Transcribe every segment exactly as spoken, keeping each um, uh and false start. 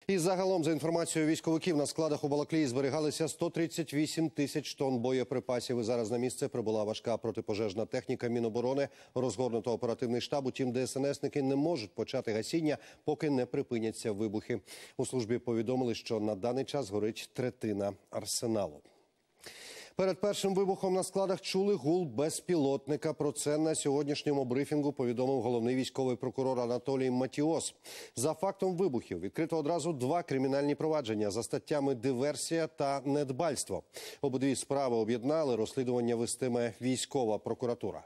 І загалом, за інформацією військовиків, на складах у Балаклії зберігалися сто тридцять вісім тисяч тонн боєприпасів. І зараз на місце прибула важка протипожежна техніка Міноборони, розгорнуто оперативний штаб. Утім, ДСНСники не можуть почати гасіння, поки не припиняться вибухи. У службі повідомили, що на даний час горить третина арсеналу. Перед першим вибухом на складах чули гул безпілотника. Про це на сьогоднішньому брифінгу повідомив головний військовий прокурор Анатолій Матіос. За фактом вибухів відкрито одразу два кримінальні провадження за статтями «Диверсія» та «Недбальство». Обидві справи об'єднали, розслідування вестиме військова прокуратура.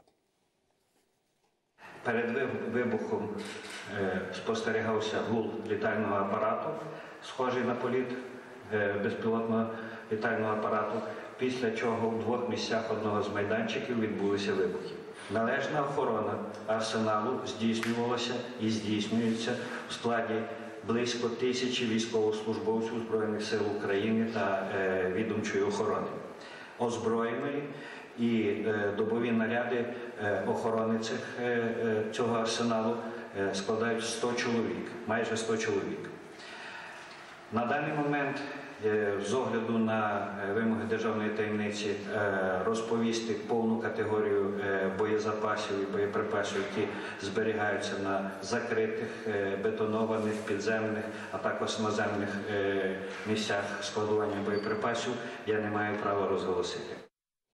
Перед вибухом спостерігався гул літального апарату, схожий на політ безпілотного літального апарату, після чого в двох місцях одного з майданчиків відбулися вибухи. Належна охорона арсеналу здійснювалася і здійснюється в складі близько тисячі військовослужбовців Збройних сил України та е, відомчої охорони, озброєної, і е, добові наряди е, охорони цих, е, цього арсеналу е, складають сто чоловік, майже сто чоловік. На даний момент, з огляду на вимоги державної таємниці, розповісти повну категорію боєзапасів і боєприпасів, які зберігаються на закритих, бетонованих, підземних, а також наземних місцях складування боєприпасів, я не маю права розголосити.